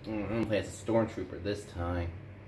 I'm gonna play as a stormtrooper this time.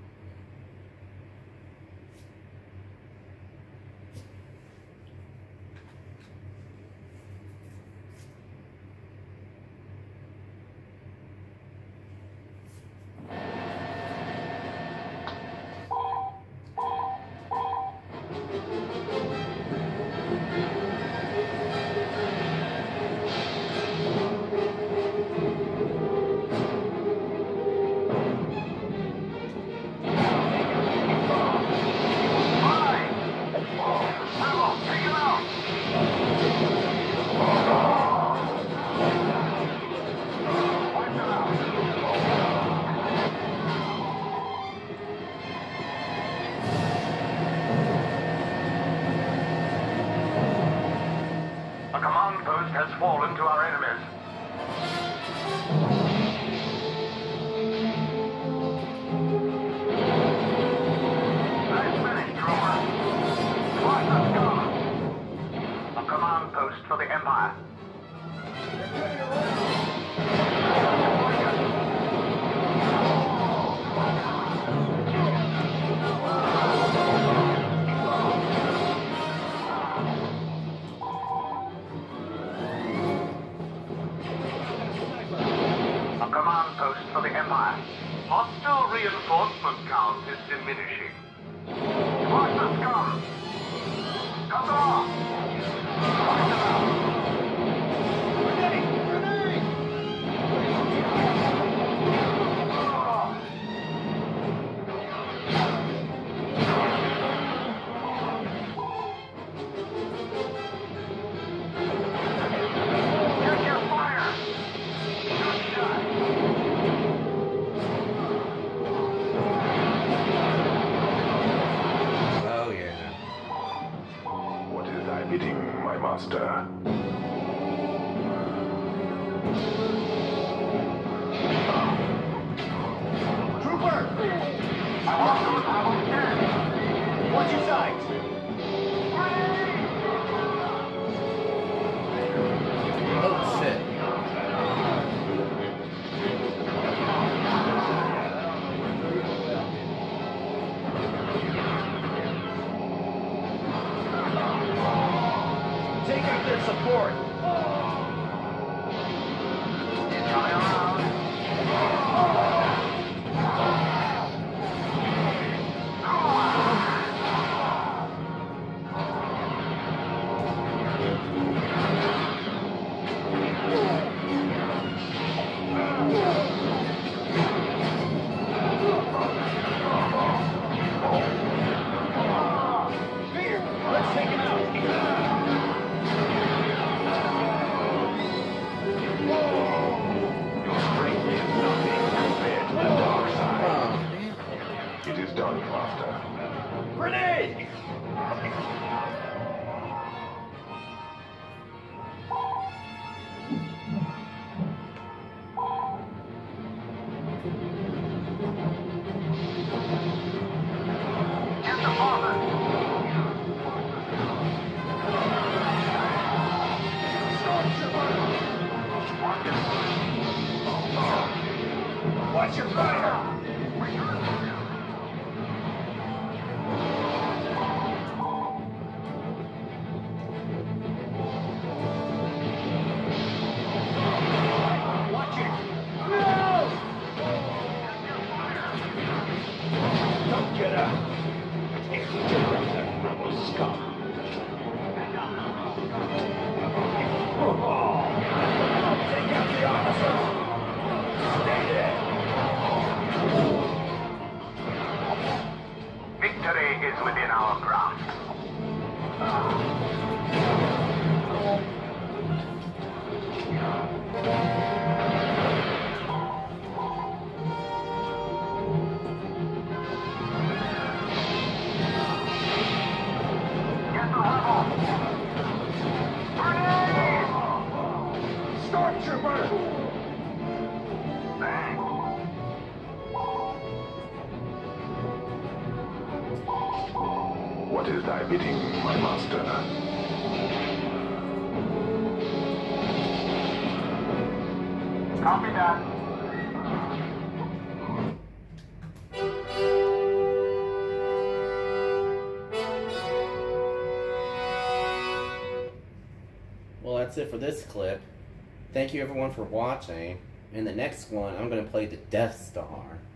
Has fallen to our enemies. Nice finish, Trooper. Watch us go. A command post for the Empire. For the Empire. Hostile reinforcement count is diminishing. Watch the scum! Come on! Grenade! Grenade! Check your fire! Good shot! Bidding, my master. Trooper! I want those rebels dead! Watch your sides! Oh shit. Take out their support! Coming around! Here, let's take him out! It is done, Master. Grenade! Get the father! Watch your fire! Watch it! No! Don't get out! Get rid of that rebel scum! Take out the officer! Stay there! Victory is within our grasp. Get the rebel! Grenade! Stormtrooper! Bang! What is thy bidding, my master? Copy that. that's it for this clip. Thank you everyone for watching. In the next one, I'm going to play the Death Star.